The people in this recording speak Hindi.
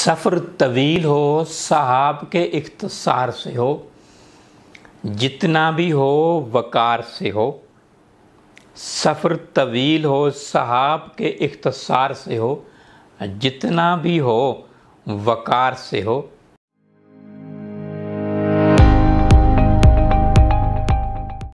सफ़र तवील हो साहब के इख्तिसार से हो, जितना भी हो वकार से हो। सफ़र तवील हो साहब के इख्तिसार से हो, जितना भी हो वकार से हो।